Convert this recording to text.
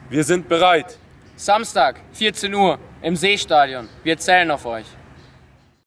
Wir sind bereit. Samstag, 14 Uhr, im Seestadion. Wir zählen auf euch.